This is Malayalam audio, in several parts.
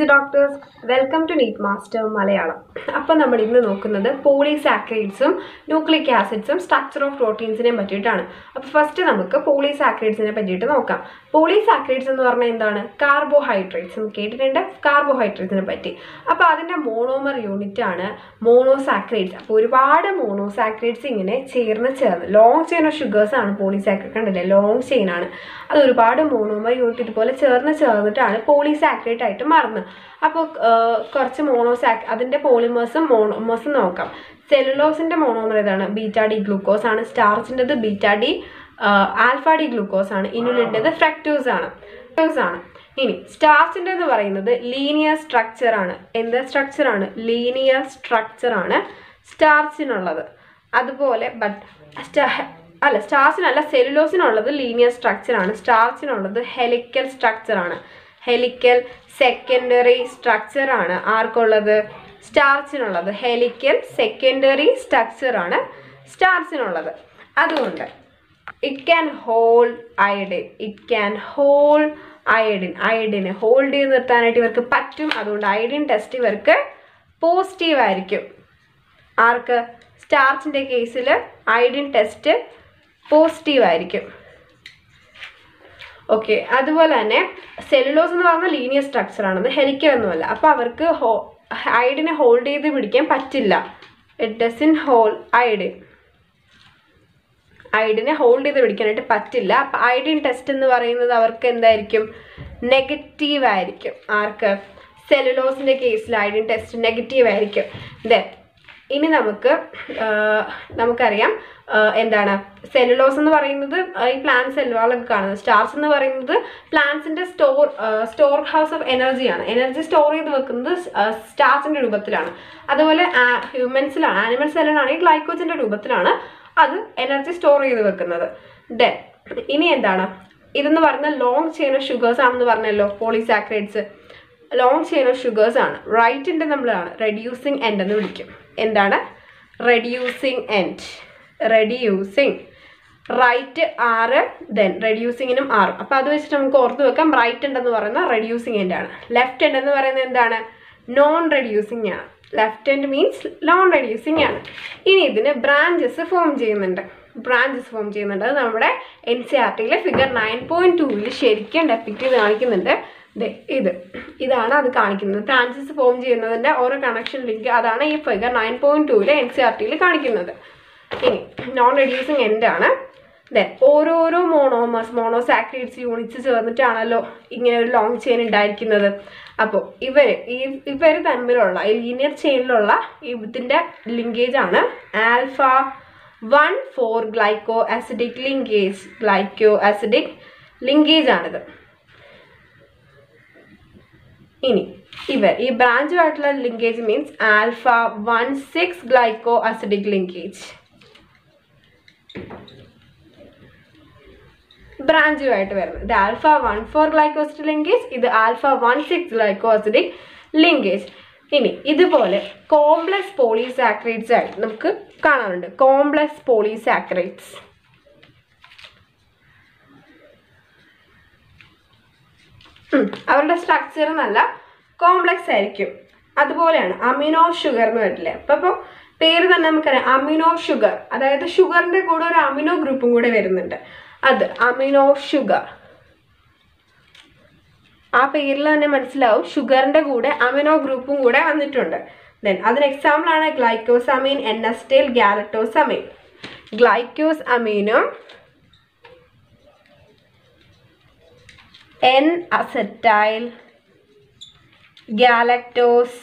Dear doctors, welcome to NEET Master Malayalam. അപ്പോൾ നമ്മൾ ഇന്ന് നോക്കുന്നത് പോളിസാക്കറൈഡ്സും ന്യൂക്ലിക് ആസിഡ്സും സ്ട്രക്ചർ ഓഫ് പ്രോട്ടീൻസിനെ പറ്റിയിട്ടാണ്. അപ്പോൾ ഫസ്റ്റ് നമുക്ക് പോളിസാക്കറൈഡ്സിനെ പറ്റിയിട്ട് നോക്കാം. പോളിസാക്കറൈഡ്സ് എന്ന് പറഞ്ഞാൽ എന്താണ്? കാർബോഹൈഡ്രേറ്റ്സ് എന്ന് കേട്ടിട്ടുണ്ട്, കാർബോഹൈഡ്രേറ്റ്സിനെ പറ്റി. അപ്പോൾ അതിൻ്റെ മോണോമർ യൂണിറ്റ് ആണ് മോണോസാക്കറൈഡ്സ്. അപ്പോൾ ഒരുപാട് മോണോസാക്കറൈഡ്സ് ഇങ്ങനെ ചേർന്ന് ലോങ് ചെയിൻ ഓഫ് ഷുഗേഴ്സ് ആണ് പോളിസാക്കറൈഡ്. കണ്ടില്ലേ, ലോങ് ചെയിൻ ആണ്. അത് ഒരുപാട് മോണോമർ യൂണിറ്റ് ഇതുപോലെ ചേർന്നിട്ടാണ് പോളിസാക്കറൈഡ് ആയിട്ട് മാറുന്നത്. അപ്പോൾ കുറച്ച് അതിൻ്റെ പോളിമേഴ്സും മോണോമേഴ്സും നോക്കാം. സെല്ലുലോസിൻ്റെ മോണോമർ ഏതാണ്? ബീറ്റാ ഡി ഗ്ലൂക്കോസ് ആണ്. സ്റ്റാർച്ചിൻ്റെത് beta D alpha D glucose ആണ്. ഇനുലിൻ്റെത് ഫ്രക്ടോസ് ആണ്. ഇനി സ്റ്റാർച്ചിൻ്റെ എന്ന് പറയുന്നത് ലീനിയർ സ്ട്രക്ചർ ആണ്. എന്താ സ്ട്രക്ചർ ആണ്? ലീനിയർ സ്ട്രക്ചർ ആണ് സ്റ്റാർച്ചിനുള്ളത്. അതുപോലെ സ്റ്റാർച്ചിനല്ല, സെല്ലുലോസിനുള്ളത് ലീനിയർ സ്ട്രക്ചർ ആണ്. സ്റ്റാർച്ചിനുള്ളത് ഹെലിക്കൽ സ്ട്രക്ചർ ആണ്. ഹെലിക്കൽ സെക്കൻഡറി സ്ട്രക്ചർ ആണ് ആർക്കുള്ളത്? സ്റ്റാർച്ചിനുള്ളത്. ഹെലിക്കൽ സെക്കൻഡറി സ്ട്രക്ചർ ആണ് സ്റ്റാർച്ചിനുള്ളത്. അതുകൊണ്ട് ഇറ്റ് ക്യാൻ ഹോൾഡ് അയഡിൻ. അയഡിനെ ഹോൾഡ് ചെയ്ത് നിർത്താനായിട്ട് ഇവർക്ക് പറ്റും. അതുകൊണ്ട് അയഡിൻ ടെസ്റ്റ് ഇവർക്ക് പോസിറ്റീവ് ആയിരിക്കും. ആർക്ക്? സ്റ്റാർച്ചിൻ്റെ കേസിൽ അയഡിൻ ടെസ്റ്റ് പോസിറ്റീവ് ആയിരിക്കും. ഓക്കെ, അതുപോലെ തന്നെ സെല്ലുലോസ് എന്ന് പറഞ്ഞാൽ ലീനിയർ സ്ട്രക്ചർ ആണ്, അത് ഹെലിക്കൽ ഒന്നുമല്ല. അപ്പോൾ അവർക്ക് അയഡിനെ ഹോൾഡ് ചെയ്ത് പിടിക്കാൻ പറ്റില്ല. ഇറ്റ് ഡസൻ ഹോൾഡ് അയഡിനെ ഹോൾഡ് ചെയ്ത് പിടിക്കാനായിട്ട് പറ്റില്ല. അപ്പം അയഡിൻ ടെസ്റ്റ് എന്ന് പറയുന്നത് അവർക്ക് എന്തായിരിക്കും? നെഗറ്റീവ് ആയിരിക്കും. ആർക്ക്? സെല്ലുലോസിൻ്റെ കേസിൽ അയഡിൻ ടെസ്റ്റ് നെഗറ്റീവ് ആയിരിക്കും. ഇനി നമുക്കറിയാം എന്താണ് സെല്ലുലോസ് എന്ന് പറയുന്നത് ഈ പ്ലാന്റ് സെല്ലുകളൊക്കെ കാണുന്നത്. സ്റ്റാർച്ച് എന്ന് പറയുന്നത് പ്ലാന്റ്സിൻ്റെ സ്റ്റോർ ഹൗസ് ഓഫ് എനർജിയാണ്. എനർജി സ്റ്റോർ ചെയ്ത് വെക്കുന്നത് സ്റ്റാർച്ചിൻ്റെ രൂപത്തിലാണ്. അതുപോലെ ഹ്യൂമൻസിലാണ്, ആനിമൽ സെല്ലിനാണെങ്കിൽ ഗ്ലൈക്കോജൻ്റെ രൂപത്തിലാണ് അത് എനർജി സ്റ്റോർ ചെയ്ത് വെക്കുന്നത്. ഇനി എന്താണ് ഇതെന്ന് പറയുന്നത്? ലോങ് ചെയിൻ ഓഫ് ഷുഗേഴ്സ് ആണെന്ന് പറഞ്ഞല്ലോ polysaccharides. Long chain of sugars ആണ്. റൈറ്റിൻ്റെ നമ്മളാണ് റെഡ്യൂസിങ് എൻഡ് എന്ന് വിളിക്കും. എന്താണ്? Reducing end. റൈറ്റ് 6, റെഡ്യൂസിങ്ങിനും 6. അപ്പോൾ അത് വെച്ചിട്ട് നമുക്ക് ഓർത്ത് വെക്കാം. റൈറ്റ് എൻഡ് എന്ന് പറയുന്നത് റെഡ്യൂസിങ് എൻഡ് ആണ്. ലെഫ്റ്റ് എൻഡ് എന്ന് പറയുന്നത് എന്താണ്? നോൺ റെഡ്യൂസിങ് ആണ്. Left end means non reducing ആണ്. ഇനി ഇതിന് ബ്രാഞ്ചസ് ഫോം ചെയ്യുന്നുണ്ട്. അത് നമ്മുടെ NCERTയിലെ ഫിഗർ 9.2 ശരിക്കും ഡെപ്പിക്റ്റ് ചെയ്ത് കാണിക്കുന്നുണ്ട്. ഇതാണ് അത് കാണിക്കുന്നത്. ബ്രാഞ്ചസ് ഫോം ചെയ്യുന്നതിൻ്റെ ഓരോ കണക്ഷൻ ലിങ്ക് അതാണ് ഈ ഫിഗർ 9.2 NCERTയിൽ കാണിക്കുന്നത്. ഇനി നോൺ റെഡ്യൂസിങ് എൻഡ് ആണ്. ഓരോരോ മോണോസാക്കറൈഡ്സ് യൂണിറ്റ്സ് ചേർന്നിട്ടാണല്ലോ ഇങ്ങനെ ഒരു ലോങ് ചെയിൻ ഉണ്ടായിരിക്കുന്നത്. അപ്പോൾ ഇവർ തമ്മിലുള്ള ഈ ലീനിയർ ചെയിനിലുള്ള ഇതിൻ്റെ ലിങ്കേജ് ആണ് ആൽഫ 1,4 ഗ്ലൈക്കോ ആസിഡിക് ലിങ്കേജ് ആണിത്. ഇനി ഈ ബ്രാഞ്ചുമായിട്ടുള്ള linkage means alpha 1,6 glycosidic linkage. ബ്രാഞ്ചുമായിട്ട് വരുന്നത് ഇത് ആൽഫ 1,4 ഗ്ലൈക്കോ ആസിഡിക് ലിങ്കേജ്, ഇത് ആൽഫ 1,6 ഗ്ലൈക്കോ ആസിഡിക് ലിങ്കേജ്. ഇനി ഇതുപോലെ കോംപ്ലക്സ് പോളിസാക്കറൈഡ്സ് ആയിട്ട് നമുക്ക് കാണാറുണ്ട്. കോംപ്ലക്സ് പോളിസാക്കറൈഡ്സ് അവരുടെ സ്ട്രക്ചർ നല്ല കോംപ്ലക്സ് ആയിരിക്കും. അതുപോലെയാണ് അമിനോ ഷുഗർ എന്ന് പറഞ്ഞില്ലേ. അപ്പോൾ പേര് തന്നെ നമുക്കറിയാം അമിനോ ഷുഗർ, അതായത് ഷുഗറിൻ്റെ കൂടെ ഒരു അമിനോ ഗ്രൂപ്പും കൂടെ വരുന്നുണ്ട്. അത് അമിനോ ഷുഗർ. ആ പേരിൽ തന്നെ മനസ്സിലാവും ഷുഗറിൻ്റെ കൂടെ അമിനോ ഗ്രൂപ്പും കൂടെ വന്നിട്ടുണ്ട്. അതിന് എക്സാമ്പിളാണ് ഗ്ലൈക്കോസമീൻ, N-അസറ്റൈൽ ഗാലക്ടോസമീൻ. ഗ്ലൈക്കോസ് അമീനും N-അസറ്റൈൽ ഗാലക്ടോസ്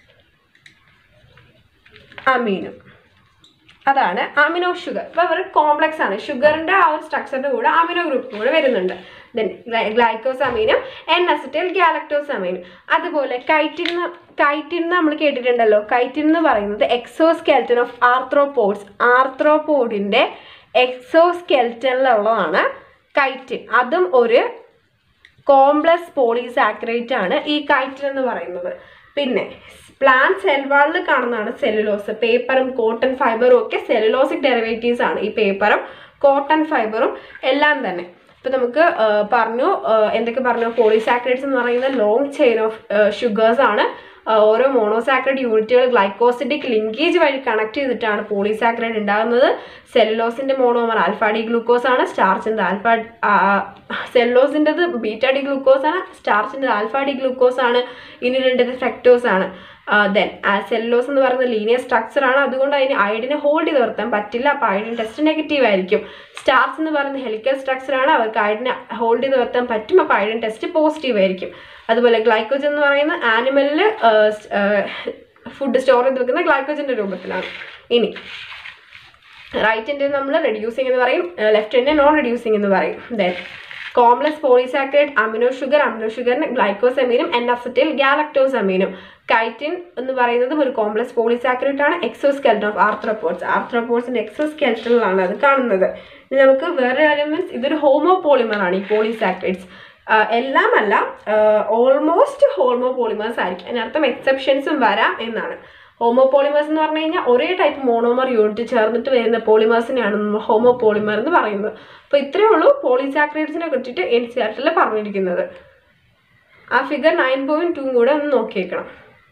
അമീനും, അതാണ് അമിനോ ഷുഗർ. അപ്പോൾ അവർ കോംപ്ലക്സ് ആണ്. ഷുഗറിൻ്റെ ആ ഒരു സ്ട്രക്ചറിൻ്റെ കൂടെ അമിനോ ഗ്രൂപ്പും കൂടെ വരുന്നുണ്ട്. ഗ്ലൈക്കോസമീനും N-അസറ്റൈൽ ഗാലക്ടോസമീനും. അതുപോലെ കൈറ്റിൻ നമ്മൾ കേട്ടിട്ടുണ്ടല്ലോ. കൈറ്റിൻ എന്ന് പറയുന്നത് എക്സോസ്കെൽറ്റൻ ഓഫ് ആർത്രോപോഡ്സ്. ആർത്രോപോഡിൻ്റെ എക്സോസ്കെൽറ്റനിലുള്ളതാണ് കൈറ്റിൻ. അതും ഒരു കോംപ്ലക്സ് പോളിസാക്കറൈഡ് ആണ് ഈ കൈറ്റിൻ എന്ന് പറയുന്നത്. പിന്നെ പ്ലാന്റ് സെൽ വാളിൽ കാണുന്നതാണ് സെല്ലുലോസ്. പേപ്പറും കോട്ടൺ ഫൈബറും ഒക്കെ സെല്ലുലോസിക് ഡെറിവേറ്റീവ്സ് ആണ്. ഈ പേപ്പറും കോട്ടൺ ഫൈബറും എല്ലാം തന്നെ. അപ്പോൾ നമുക്ക് എന്തൊക്കെ പറഞ്ഞു, പോളിസാക്കറൈഡ്സ് എന്ന് പറയുന്ന ലോങ് ചെയിൻ ഓഫ് ഷുഗേഴ്സ് ആണ്. ഓരോ മോണോസാക്കറൈഡ് യൂണിറ്റുകൾ ഗ്ലൈക്കോസിഡിക് ലിങ്കേജ് വഴി കണക്ട് ചെയ്തിട്ടാണ് പോളിസാക്കറൈഡ് ഉണ്ടാകുന്നത്. സെല്ലോസിന്റെ മോണോമർ ആൽഫ ഡി ഗ്ലൂക്കോസ് ആണ്, സ്റ്റാർച്ചിന്റെ സെല്ലോസിൻ്റെത് ബീറ്റ ഡി ഗ്ലൂക്കോസ് ആണ്, സ്റ്റാർച്ചിന്റെ ആൽഫ ഡി ഗ്ലൂക്കോസ് ആണ്, ഇനി രണ്ടത് ഫ്രക്ടോസ് ആണ്. ദെൻ സെല്ലോസ് എന്ന് പറയുന്ന ലീനിയർ സ്ട്രക്ചർ ആണ്, അതുകൊണ്ട് അതിന് അയഡിനെ ഹോൾഡ് ചെയ്ത് നിർത്താൻ പറ്റില്ല, അപ്പോൾ അയഡിൻ ടെസ്റ്റ് നെഗറ്റീവ് ആയിരിക്കും. സ്റ്റാർച്ച് എന്ന് പറയുന്ന ഹെലിക്കൽ സ്ട്രക്ചർ ആണ്, അവർക്ക് അയഡിനെ ഹോൾഡ് ചെയ്ത് നിർത്താൻ പറ്റും, അപ്പോൾ അയഡിൻ ടെസ്റ്റ് പോസിറ്റീവ് ആയിരിക്കും. അതുപോലെ ഗ്ലൈക്കോജൻ എന്ന് പറയുന്ന ആനിമലിൽ ഫുഡ് സ്റ്റോർ ചെയ്ത് വെക്കുന്ന ഗ്ലൈക്കോജൻ്റെ രൂപത്തിലാണ്. ഇനി റൈറ്റ് എൻഡ് നമ്മൾ റെഡ്യൂസിങ് എന്ന് പറയും, ലെഫ്റ്റ് എൻഡ് നോൺ റെഡ്യൂസിങ് എന്ന് പറയും. ദെൻ കോംപ്ലക്സ് പോളിസാക്കറൈഡ് അമിനോ ഷുഗറിന് ഗ്ലൈക്കോസമീനും എൻ-അസറ്റൈൽ ഗാലക്ടോസമീനും. കൈറ്റിൻ എന്ന് പറയുന്നത് ഒരു കോംപ്ലക്സ് പോളിസാക്കറൈഡ് ആണ്, എക്സോസ്കെൽറ്റൺ ഓഫ് ആർത്രോപോഡ്സിന്റെ എക്സോസ്കെൽറ്റണിലാണ് അത് കാണുന്നത്. ഇനി നമുക്ക് വേറെ എലിമെന്റ്സ്, ഇതൊരു ഹോമോപോളിമർ ആണ് ഈ പോളിസാക്കറൈഡ്സ്. എല്ലാം അല്ല, ഓൾമോസ്റ്റ് ഹോമോപോളിമേഴ്സ് ആയിരിക്കും. അതിനർത്ഥം എക്സെപ്ഷൻസും വരാം എന്നാണ്. ഹോമോപോളിമേഴ്സ് എന്ന് പറഞ്ഞു കഴിഞ്ഞാൽ ഒരേ ടൈപ്പ് മോണോമർ യൂണിറ്റ് ചേർന്നിട്ട് വരുന്ന പോളിമേഴ്സിനെയാണ് നമ്മൾ ഹോമോപോളിമർ എന്ന് പറയുന്നത്. അപ്പോൾ ഇത്രയേ ഉള്ളൂ പോളിസാക്കറൈഡ്സിനെ കുറിച്ചിട്ട് NCERT പറഞ്ഞിരിക്കുന്നത്. ആ ഫിഗർ 9.2 കൂടെ ഒന്ന് നോക്കിയേക്കണം.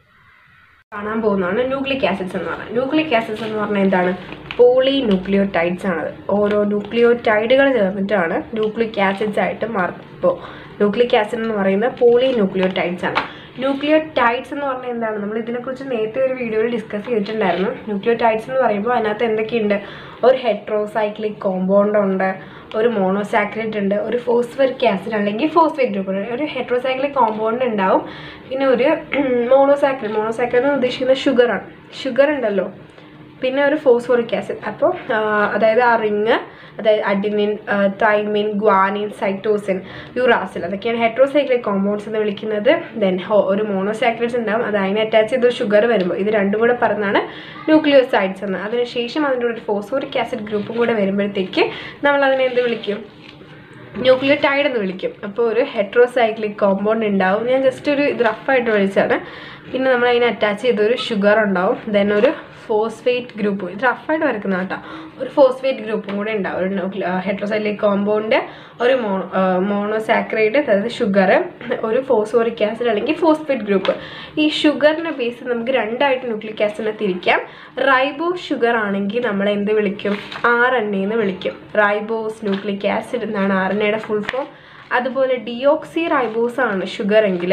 കാണാൻ പോകുന്നതാണ് ന്യൂക്ലിക് ആസിഡ്സ് എന്ന് പറഞ്ഞാൽ. ന്യൂക്ലിക് ആസിഡ്സ് എന്ന് പറഞ്ഞാൽ എന്താണ്? പോളിന്യൂക്ലിയോടൈഡ്സ് ആണത്. ഓരോ ന്യൂക്ലിയോടൈഡുകൾ ചേർന്നിട്ടാണ് ന്യൂക്ലിക് ആസിഡ്സ് ആയിട്ട് മാറുന്നത്. ഇപ്പോൾ ന്യൂക്ലിക് ആസിഡ് എന്ന് പറയുന്നത് പോളിന്യൂക്ലിയോടൈഡ്സ് ആണ്. ന്യൂക്ലിയോടൈഡ്സ് എന്ന് പറഞ്ഞാൽ എന്താണ്? നമ്മൾ ഇതിനെക്കുറിച്ച് നേരത്തെ ഒരു വീഡിയോയിൽ ഡിസ്കസ് ചെയ്തിട്ടുണ്ടായിരുന്നു. ന്യൂക്ലിയോടൈഡ്സ് എന്ന് പറയുമ്പോൾ അതിനകത്ത് എന്തൊക്കെയുണ്ട്? ഒരു ഹെട്രോസൈക്ലിക് കോമ്പൗണ്ട് ഉണ്ട്, ഒരു മോണോസാക്കറൈഡ് ഉണ്ട്, ഒരു ഫോസ്ഫറിക് ആസിഡ് അല്ലെങ്കിൽ ഫോസ്ഫേറ്റ് ഗ്രൂപ്പ് ഉണ്ട്, ഒരു ഹെട്രോസൈക്ലിക് കോമ്പൗണ്ട് ഉണ്ടാവും, പിന്നെ ഒരു മോണോസാക്കറൈഡ് എന്ന് ഉദ്ദേശിക്കുന്നത് ഷുഗർ ഉണ്ടല്ലോ, പിന്നെ ഒരു ഫോസ്ഫോറിക് ആസിഡ്. അപ്പോൾ അതായത് ആ റിങ്, അതായത് adenine, thymine, guanine, cytosine, uracil, അതൊക്കെയാണ് ഹെട്രോസൈക്ലിക് കോമ്പൗണ്ട്സ് എന്ന് വിളിക്കുന്നത്. ദെൻ ഒരു മോണോസാക്കറൈഡ്സ് ഉണ്ടാവും, അത് അതിനെ അറ്റാച്ച് ചെയ്തൊരു ഷുഗർ വരുമ്പോൾ ഇത് രണ്ടും കൂടെ പറഞ്ഞാണ് ന്യൂക്ലിയോസൈഡ്സ് എന്ന്. അതിനുശേഷം അതിൻ്റെ ഒരു ഫോസ്ഫോറിക് ആസിഡ് ഗ്രൂപ്പും കൂടെ വരുമ്പോഴത്തേക്ക് നമ്മൾ അതിനെ എന്ത് വിളിക്കും? ന്യൂക്ലിയോടൈഡ് എന്ന് വിളിക്കും. അപ്പോൾ ഒരു ഹെട്രോസൈക്ലിക് കോമ്പൗണ്ട് ഉണ്ടാവും. ഞാൻ ജസ്റ്റ് ഒരു ഇത് റഫായിട്ട് വിളിച്ചാണ്. പിന്നെ നമ്മൾ അതിനെ അറ്റാച്ച് ചെയ്തൊരു ഷുഗർ ഉണ്ടാവും. ദെൻ ഒരു ഫോസ്ഫേറ്റ് ഗ്രൂപ്പ്, ഇത് റഫായിട്ട് വരക്കുന്ന കേട്ടോ, ഒരു ഫോസ്ഫേറ്റ് ഗ്രൂപ്പും കൂടെ ഉണ്ടാവും. ഒരു ഹെട്രോസൈക്ലിക് കോമ്പൗണ്ട്, ഒരു മോണോസാക്കറൈഡ്, അതായത് ഷുഗർ, ഒരു ഫോസ്ഫോറിക് ആസിഡ് അല്ലെങ്കിൽ ഫോസ്ഫേറ്റ് ഗ്രൂപ്പ്. ഈ ഷുഗറിനെ ബേസ് നമുക്ക് രണ്ടായിട്ട് ന്യൂക്ലിക് ആസിഡിനെ തിരിക്കാം. റൈബോസ് ഷുഗർ ആണെങ്കിൽ നമ്മൾ എന്ത് വിളിക്കും? RNA എന്ന് വിളിക്കും. റൈബോസ് ന്യൂക്ലിക് ആസിഡ് എന്നാണ് RNAയുടെ ഫുൾ ഫോം. അതുപോലെ ഡിയോക്സി റൈബോസ് ആണ് ഷുഗർ എങ്കിൽ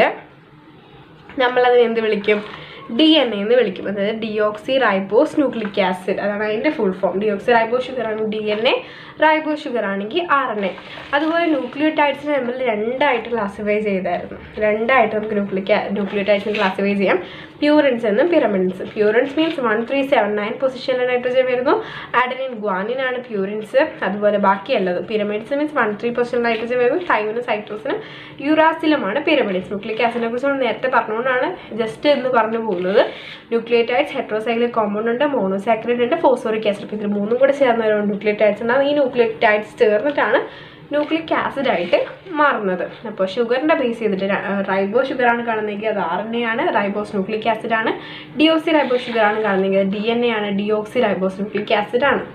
നമ്മളതിനെ എന്ത് വിളിക്കും? DNA എന്ന് വിളിക്കും. അതായത് ഡിയോക്സി റൈബോസ് ന്യൂക്ലിക് ആസിഡ്, അതാണ് അതിൻ്റെ full form. Deoxy ribose sugar ആണെങ്കിൽ DNA, റൈബോസ് ഷുഗർ ആണെങ്കിൽ RNA. അതുപോലെ ന്യൂക്ലിയോടൈഡ്സിനെ നമ്മൾ രണ്ടായിട്ട് ക്ലാസിഫൈ ചെയ്തായിരുന്നു. രണ്ടായിട്ട് നമുക്ക് ന്യൂക്ലിയോടൈഡ്സിനെ ക്ലാസിഫൈ ചെയ്യാം, പ്യൂറിൻസ് എന്നും പിരമിഡ്സ്. പ്യൂറിൻസ് മീൻസ് 1379 പൊസിഷനിൽ നൈട്രോജൻ വരുന്നു. അഡനിൻ, ഗ്വാനിൻ ആണ് പ്യൂറിൻസ്. അതുപോലെ ബാക്കിയുള്ളത് പിരമിഡ്സ് മീൻസ് 13 പൊസിഷനിൽ നൈട്രോജൻ വരുന്നു. തൈമിനും സൈറ്റോസിനും യുറാസിലുമാണ് പിരമിഡ്സ്. ന്യൂക്ലിക് ആസിഡിനെ കുറിച്ച് നമ്മൾ നേരത്തെ പറഞ്ഞുകൊണ്ടാണ് ജസ്റ്റ് എന്ന് പറഞ്ഞു പോകുന്നത്. ന്യൂക്ലിയോടൈഡ്സ്, ഹെട്രോസൈക്ലിക് കോമ്പൗണ്ട് ഉണ്ട്, മോണോസാക്കറൈഡ് ഉണ്ട്, ഫോസ്ഫോറിക് ആസിഡ്. ഇതിൽ മൂന്നും കൂടെ ചേർന്ന ഒരു ന്യൂക്ലിയോടൈഡ്സ് ഉണ്ടാകും. ഈ ന്യൂക്ലിയോടൈഡ്സ് ചേർന്നിട്ടാണ് ന്യൂക്ലിക് ആസിഡ് ആയിട്ട് മാറുന്നത്. അപ്പോൾ ഷുഗറിൻ്റെ ബേസ് ചെയ്തിട്ട് റൈബോസ് ഷുഗറാണ് കാണുന്നതെങ്കിൽ അത് RNA ആണ്, റൈബോസ് ന്യൂക്ലിക് ആസിഡ് ആണ്. ഡിയോക്സി റൈബോസ് ഷുഗറാണ് കാണുന്നതെങ്കിൽ അത് DNA ആണ്, ഡിയോക്സി റൈബോസ് ന്യൂക്ലിക് ആസിഡ് ആണ്.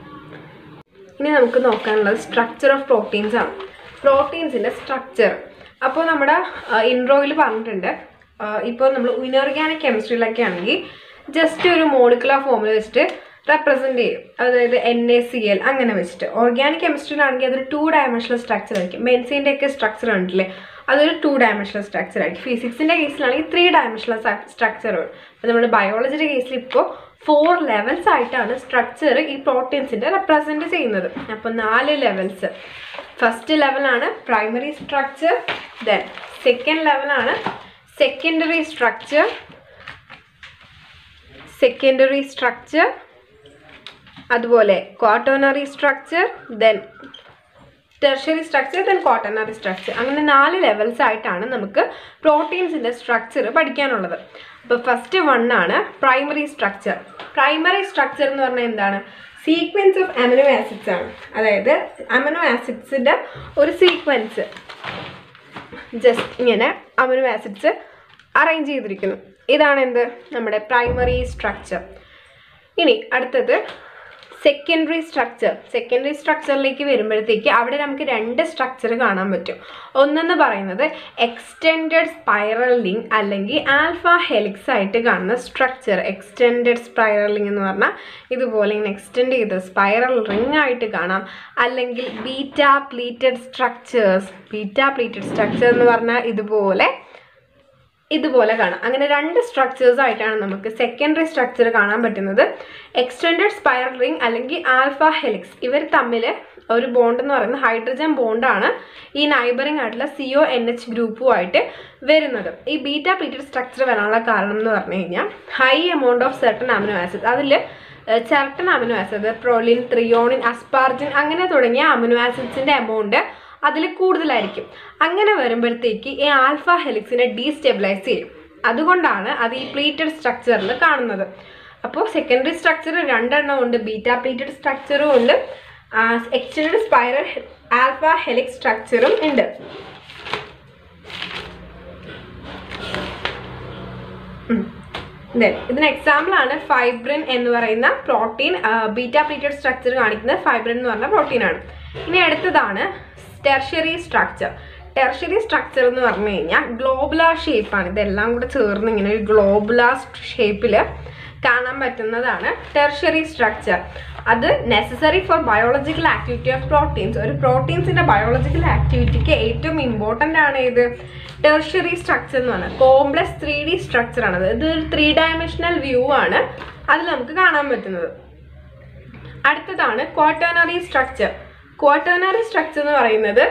ഇനി നമുക്ക് നോക്കാനുള്ളത് സ്ട്രക്ചർ ഓഫ് പ്രോട്ടീൻസ് ആണ്. പ്രോട്ടീൻസിൻ്റെ സ്ട്രക്ചർ അപ്പോൾ നമ്മുടെ ഇൻട്രോയിൽ പറഞ്ഞിട്ടുണ്ട്. ഇപ്പോൾ നമ്മൾ ഇനോർഗാനിക് കെമിസ്ട്രിയിലൊക്കെ ആണെങ്കിൽ ജസ്റ്റ് ഒരു മോളിക്കുലർ ഫോമിൽ വെച്ചിട്ട് റെപ്രസെൻറ്റ് ചെയ്യും, അതായത് NaCl അങ്ങനെ വെച്ചിട്ട്. ഓർഗാനിക് കെമിസ്ട്രിയിലാണെങ്കിൽ അതൊരു 2 ഡയമെൻഷണൽ സ്ട്രക്ചർ ആയിരിക്കും. ബെൻസീൻ്റെ ഒക്കെ സ്ട്രക്ചർ കണ്ടില്ലേ, അതൊരു 2 ഡയമെൻഷണൽ സ്ട്രക്ചർ ആയിരിക്കും. ഫിസിക്സിൻ്റെ കേസിലാണെങ്കിൽ 3 ഡയമെൻഷണൽ സ്ട്രക്ചർ. അപ്പോൾ നമ്മുടെ ബയോളജിയുടെ കേസിൽ ഇപ്പോൾ 4 ലെവൽസ് ആയിട്ടാണ് സ്ട്രക്ചർ ഈ പ്രോട്ടീൻസിൻ്റെ റെപ്രസെൻറ്റ് ചെയ്യുന്നത്. അപ്പോൾ 4 ലെവൽസ്. ഫസ്റ്റ് ലെവലാണ് പ്രൈമറി സ്ട്രക്ചർ, ദെൻ സെക്കൻഡ് ലെവലാണ് സെക്കൻഡറി സ്ട്രക്ചർ, അതുപോലെ quaternary structure, then tertiary structure, then quaternary structure. അങ്ങനെ 4 ലെവൽസ് ആയിട്ടാണ് നമുക്ക് പ്രോട്ടീൻസിൻ്റെ സ്ട്രക്ചർ പഠിക്കാനുള്ളത്. അപ്പോൾ ഫസ്റ്റ് 1 ആണ് പ്രൈമറി സ്ട്രക്ചർ. പ്രൈമറി സ്ട്രക്ചർ എന്ന് പറഞ്ഞാൽ എന്താണ്? സീക്വൻസ് ഓഫ് അമിനോ ആസിഡ്സ് ആണ്. അതായത് അമിനോ ആസിഡ്സിൻ്റെ ഒരു സീക്വൻസ്, ജസ്റ്റ് ഇങ്ങനെ അമിനോ ആസിഡ്സ് അറേഞ്ച് ചെയ്തിരിക്കുന്നു. ഇതാണ് എന്ത്? നമ്മുടെ പ്രൈമറി സ്ട്രക്ചർ. ഇനി അടുത്തത് സെക്കൻഡറി സ്ട്രക്ചറിലേക്ക് വരുമ്പോഴത്തേക്ക് അവിടെ നമുക്ക് രണ്ട് സ്ട്രക്ചർ കാണാൻ പറ്റും. ഒന്നെന്ന് പറയുന്നത് എക്സ്റ്റെൻഡഡ് സ്പൈറൽ റിംഗ് അല്ലെങ്കിൽ ആൽഫ ഹെലിക്സ് ആയിട്ട് കാണുന്ന സ്ട്രക്ചർ. എക്സ്റ്റെൻഡഡ് സ്പൈറൽ റിംഗ് എന്ന് പറഞ്ഞാൽ ഇതുപോലെ ഇങ്ങനെ എക്സ്റ്റെൻഡ് ചെയ്ത് സ്പൈറൽ റിംഗ് ആയിട്ട് കാണാം. അല്ലെങ്കിൽ ബീറ്റ പ്ലീറ്റഡ് സ്ട്രക്ചർ എന്ന് പറഞ്ഞാൽ ഇതുപോലെ കാണാം. അങ്ങനെ രണ്ട് സ്ട്രക്ചേഴ്സ് ആയിട്ടാണ് നമുക്ക് സെക്കൻഡറി സ്ട്രക്ചർ കാണാൻ പറ്റുന്നത്. എക്സ്റ്റെൻഡഡ് സ്പൈറൽ റിംഗ് അല്ലെങ്കിൽ ആൽഫ ഹെലിക്സ്, ഇവർ തമ്മിൽ ഒരു ബോണ്ട് എന്ന് പറയുന്നത് ഹൈഡ്രജൻ ബോണ്ടാണ് ഈ നൈബറിംഗ് ആയിട്ടുള്ള CONH ഗ്രൂപ്പുമായിട്ട് വരുന്നത്. ഈ ബീറ്റ പ്ലീറ്റഡ് സ്ട്രക്ചർ വരാനുള്ള കാരണം എന്ന് പറഞ്ഞു കഴിഞ്ഞാൽ high amount of certain amino acid, അതിൽ certain amino acid proline, threonine, asparagine അങ്ങനെ തുടങ്ങിയ അമിനോ ആസിഡ്സിൻ്റെ എമൗണ്ട് അതിൽ കൂടുതലായിരിക്കും. അങ്ങനെ വരുമ്പോഴത്തേക്ക് ഈ ആൽഫ ഹെലിക്സിനെ ഡീസ്റ്റെബിലൈസ് ചെയ്യും. അതുകൊണ്ടാണ് അത് ഈ പ്ലീറ്റഡ് സ്ട്രക്ചറിൽ കാണുന്നത്. അപ്പോൾ സെക്കൻഡറി സ്ട്രക്ചർ രണ്ടെണ്ണം ഉണ്ട്. ബീറ്റ പ്ലീറ്റഡ് സ്ട്രക്ചറും ഉണ്ട്, എക്സ്റ്റെൻഡഡ് സ്പൈറൽ ആൽഫ ഹെലിക്സ് സ്ട്രക്ചറും ഉണ്ട്. ഇതിന് എക്സാമ്പിൾ ആണ് ഫൈബ്രിൻ എന്ന് പറയുന്ന പ്രോട്ടീൻ. ബീറ്റ പ്ലീറ്റഡ് സ്ട്രക്ചർ കാണിക്കുന്നത് ഫൈബ്രിൻ എന്ന് പറഞ്ഞ പ്രോട്ടീനാണ്. ഇനി അടുത്തതാണ് ടെർഷ്യറി സ്ട്രക്ചർ. ടെർഷ്യറി സ്ട്രക്ചർ എന്ന് പറഞ്ഞു കഴിഞ്ഞാൽ ഗ്ലോബുലാർ ഷേപ്പാണ്. ഇതെല്ലാം കൂടെ ചേർന്ന് ഇങ്ങനെ ഒരു ഗ്ലോബുലാർ ഷേപ്പിൽ കാണാൻ പറ്റുന്നതാണ് ടെർഷ്യറി സ്ട്രക്ചർ. അത് necessary for biological activity of proteins. ഒരു പ്രോട്ടീൻസിൻ്റെ ബയോളജിക്കൽ ആക്ടിവിറ്റിക്ക് ഏറ്റവും ഇമ്പോർട്ടൻ്റ് ആണ് ഇത് ടെർഷ്യറി സ്ട്രക്ചർ എന്ന് പറഞ്ഞാൽ. കോംപ്ലക്സ് 3D സ്ട്രക്ചർ ആണ്. ഇത് ഒരു 3 ഡയമെൻഷണൽ വ്യൂ ആണ് അതിൽ നമുക്ക് കാണാൻ പറ്റുന്നത്. അടുത്തതാണ് ക്വാട്ടേണറി സ്ട്രക്ചർ. ക്വാട്ടേണറി സ്ട്രക്ചർ എന്ന് പറയുന്നത്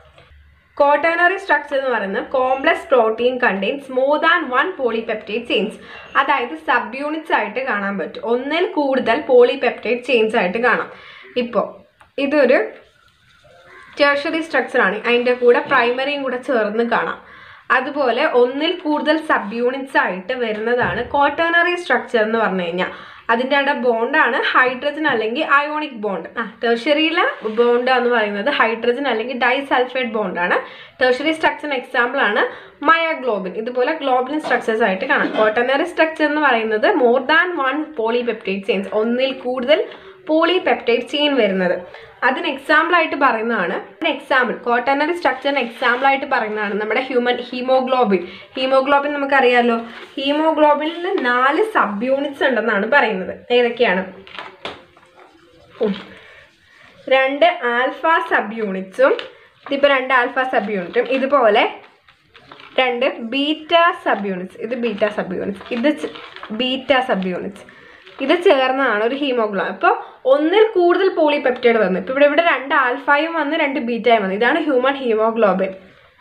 complex protein contains more than 1 polypeptide chains. അതായത് സബ് യൂണിറ്റ്സ് ആയിട്ട് കാണാൻ പറ്റും. ഒന്നിൽ കൂടുതൽ പോളിപെപ്റ്റൈഡ് ചെയിൻസ് ആയിട്ട് കാണാം. ഇപ്പോൾ ഇതൊരു ടെർഷ്യറി സ്ട്രക്ചർ ആണ്, അതിൻ്റെ കൂടെ പ്രൈമറിയും കൂടെ ചേർന്ന് കാണാം. അതുപോലെ ഒന്നിൽ കൂടുതൽ സബ് യൂണിറ്റ്സ് ആയിട്ട് വരുന്നതാണ് ക്വാട്ടേണറി സ്ട്രക്ചർ എന്ന് പറഞ്ഞു കഴിഞ്ഞാൽ. അതിൻ്റെ അവിടെ ബോണ്ടാണ് ഹൈഡ്രജൻ അല്ലെങ്കിൽ അയോണിക് ബോണ്ട്. ടെർഷ്യറിയിലെ ബോണ്ട് എന്ന് പറയുന്നത് ഹൈഡ്രജൻ അല്ലെങ്കിൽ ഡൈസൾഫൈഡ് ബോണ്ടാണ്. ടെർഷ്യറി സ്ട്രക്ചറിന് എക്സാമ്പിൾ ആണ് മയോഗ്ലോബിൻ. ഇതുപോലെ ഗ്ലോബിൻ സ്ട്രക്ചേഴ്സ് ആയിട്ട് കാണാം. ക്വാട്ടേണറി സ്ട്രക്ചർ എന്ന് പറയുന്നത് മോർ ദാൻ 1 പോളിപെപ്റ്റൈഡ് ചെയിൻസ്, ഒന്നിൽ കൂടുതൽ പോളിപെപ്റ്റൈഡ് ചെയിൻ വരുന്നത്. അതിന് എക്സാമ്പിൾ ആയിട്ട് പറയുന്നതാണ് ക്വാട്ടേണറി സ്ട്രക്ചറിന് എക്സാമ്പിൾ ആയിട്ട് പറയുന്നതാണ് നമ്മുടെ ഹീമോഗ്ലോബിൻ. ഹീമോഗ്ലോബിൻ നമുക്കറിയാമല്ലോ. ഹീമോഗ്ലോബിനിൽ 4 സബ് യൂണിറ്റ്സ് ഉണ്ടെന്നാണ് പറയുന്നത്. ഏതൊക്കെയാണ്? 2 ആൽഫ സബ് യൂണിറ്റ്സും, ഇതിപ്പോൾ 2 ആൽഫ സബ് യൂണിറ്റും, ഇതുപോലെ 2 ബീറ്റ സബ് യൂണിറ്റ്സ്. ഇത് ബീറ്റ സബ് യൂണിറ്റ്സ്, ഇത് ബീറ്റ സബ് യൂണിറ്റ്സ്. ഇത് ചേർന്നതാണ് ഒരു ഹീമോഗ്ലോബിൻ. അപ്പോൾ ഒന്നിൽ കൂടുതൽ പോളിപെപ്റ്റൈഡ് വന്നു. ഇപ്പോൾ ഇവിടെ 2 ആൽഫയും വന്ന് 2 ബീറ്റയും വന്നു. ഇതാണ് ഹ്യൂമൻ ഹീമോഗ്ലോബിൻ.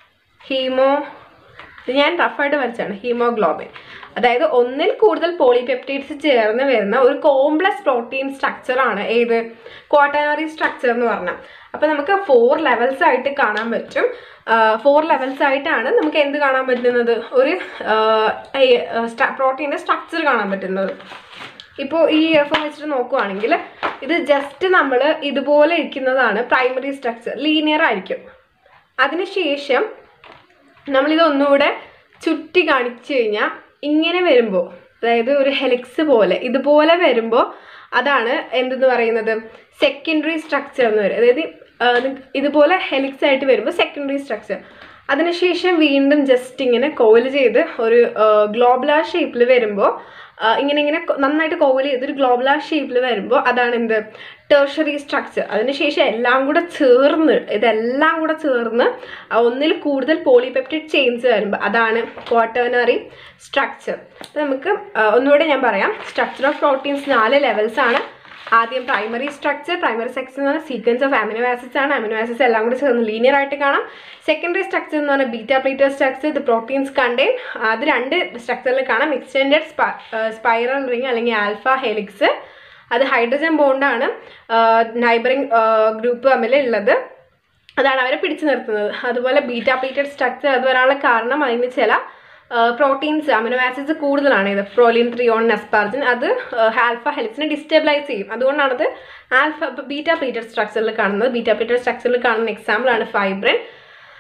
ഇത് ഞാൻ റഫായിട്ട് വരച്ചാണ് ഹീമോഗ്ലോബിൻ. അതായത് ഒന്നിൽ കൂടുതൽ പോളിപെപ്റ്റൈഡ്സ് ചേർന്ന് വരുന്ന ഒരു കോംപ്ലക്സ് പ്രോട്ടീൻ സ്ട്രക്ചറാണ് ഏത് ക്വാട്ടേണറി സ്ട്രക്ചർ എന്ന് പറഞ്ഞാൽ. അപ്പോൾ നമുക്ക് 4 ലെവൽസ് ആയിട്ട് കാണാൻ പറ്റും. 4 ലെവൽസ് ആയിട്ടാണ് നമുക്ക് എന്ത് കാണാൻ പറ്റുന്നത്? ഒരു പ്രോട്ടീൻ്റെ സ്ട്രക്ചർ കാണാൻ പറ്റുന്നത്. ഇപ്പോൾ ഈ ഫോം വെച്ചിട്ട് നോക്കുവാണെങ്കിൽ ഇത് ജസ്റ്റ് നമ്മൾ ഇതുപോലെ ഇരിക്കുന്നതാണ് പ്രൈമറി സ്ട്രക്ചർ, ലീനിയർ ആയിരിക്കും. അതിനുശേഷം നമ്മളിത് ഒന്നുകൂടെ ചുറ്റി കാണിച്ചു കഴിഞ്ഞാൽ ഇങ്ങനെ വരുമ്പോൾ, അതായത് ഒരു ഹെലിക്സ് പോലെ ഇതുപോലെ വരുമ്പോൾ അതാണ് എന്തെന്ന് പറയുന്നത് സെക്കൻഡറി സ്ട്രക്ചർ എന്ന് വരും. അതായത് ഇതുപോലെ ഹെലിക്സ് ആയിട്ട് വരുമ്പോൾ സെക്കൻഡറി സ്ട്രക്ചർ. അതിനുശേഷം വീണ്ടും ജസ്റ്റ് ഇങ്ങനെ കോയിൽ ചെയ്ത് ഒരു ഗ്ലോബുലാർ ഷേപ്പിൽ വരുമ്പോൾ ഇങ്ങനെ നന്നായിട്ട് കോയിൽ ചെയ്തൊരു ഗ്ലോബുലാർ ഷേപ്പിൽ വരുമ്പോൾ അതാണ് എന്ത് ടെർഷ്യറി സ്ട്രക്ചർ. അതിനുശേഷം ഇതെല്ലാം കൂടെ ചേർന്ന് ഒന്നിൽ കൂടുതൽ പോളിപെപ്റ്റൈഡ് ചെയിൻസ് വരുമ്പോൾ അതാണ് ക്വാട്ടേണറി സ്ട്രക്ചർ. നമുക്ക് ഒന്നുകൂടെ ഞാൻ പറയാം. സ്ട്രക്ചർ ഓഫ് പ്രോട്ടീൻസ് 4 ലെവൽസ് ആണ്. ആദ്യം പ്രൈമറി സ്ട്രക്ചർ എന്ന് പറഞ്ഞാൽ സീക്വൻസ് ഓഫ് അമിനോ ആസിഡ്സ് ആണ്. അമിനോ ആസിഡ്സ് എല്ലാം കൂടി ചേർന്ന് ലീനിയർ ആയിട്ട് കാണാം. സെക്കൻഡറി സ്ട്രക്ചർ എന്ന് പറഞ്ഞാൽ ബീറ്റ പ്ലീറ്റഡ് സ്ട്രക്ചർ, ഇത് പ്രോട്ടീൻസ് കണ്ടെയ്ൻ. അത് 2 സ്ട്രക്ചറിൽ കാണാം. എക്സ്റ്റെൻഡഡ് സ്പൈറൽ റിംഗ് അല്ലെങ്കിൽ ആൽഫ ഹെലിക്സ്, അത് ഹൈഡ്രജൻ ബോണ്ടാണ് നൈബറിംഗ് ഗ്രൂപ്പ് തമ്മിലുള്ളത്. അതാണ് അവരെ പിടിച്ചു നിർത്തുന്നത്. അതുപോലെ ബീറ്റ പ്ലീറ്റഡ് സ്ട്രക്ചർ അത് വരാനുള്ള കാരണം അതിന് ചില പ്രോട്ടീൻസ് അമിനോ ആസിഡ്സ് കൂടുതലാണ്. ഇത് പ്രോലിൻ, ത്രിയോണിൻ, അസ്പാർജിൻ. അത് ആൽഫ ഹെലിക്സിനെ ഡിസ്റ്റെബിലൈസ് ചെയ്യും. അതുകൊണ്ടാണത് ബീറ്റ പ്ലീറ്റഡ് സ്ട്രക്ചറിൽ കാണുന്നത്. ബീറ്റ പ്ലീറ്റഡ് സ്ട്രക്ചറിൽ കാണുന്ന എക്സാമ്പിൾ ആണ് ഫൈബ്രിൻ.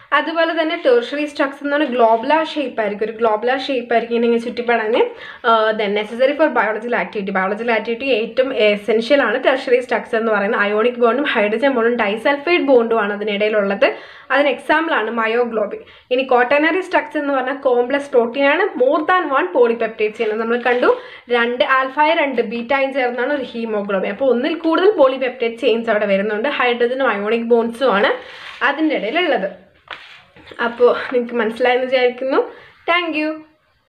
അതുപോലെ തന്നെ ടെർഷ്യറി സ്ട്രക്ചർ എന്ന് പറഞ്ഞാൽ ഗ്ലോബുലാർ ഷേപ്പ് ആയിരിക്കും, ഒരു ഗ്ലോബുലാർ ഷേപ്പ് ആയിരിക്കും ഇങ്ങനെ ചുറ്റിപ്പടഞ്ഞ്. Then necessary for biological activity ഏറ്റവും എസെൻഷ്യൽ ആണ് ടെർഷ്യറി സ്ട്രക്ചർ എന്ന് പറയുന്നത്. അയോണിക് ബോണ്ടും ഹൈഡ്രജൻ ബോണ്ടും ഡൈസൾഫൈഡ് ബോണ്ടും ആണ് അതിനിടയിലുള്ളത്. അതിന് എക്സാമ്പിളാണ് മയോഗ്ലോബിൻ. ഇനി ക്വാട്ടർനറി സ്ട്രക്ചർ എന്ന് പറഞ്ഞാൽ കോംപ്ലക്സ് പ്രോട്ടീനാണ്, മോർ ദാൻ 1 പോളിപെപ്റ്റൈഡ് ചെയ്യുന്നത്. നമ്മൾ കണ്ടു 2 ആൽഫയും 2 ബീറ്റയും ചേർന്നാണ് ഒരു ഹീമോഗ്ലോബിൻ. അപ്പോൾ ഒന്നിൽ കൂടുതൽ പോളിപെപ്റ്റൈഡ് ചെയിൻസ് അവിടെ വരുന്നുണ്ട്. ഹൈഡ്രജനും അയോണിക് ബോണ്ട്സും ആണ് അതിൻ്റെ ഇടയിലുള്ളത്. അപ്പോൾ നിങ്ങൾക്ക് മനസ്സിലായെന്ന് വിചാരിക്കുന്നു. Thank U.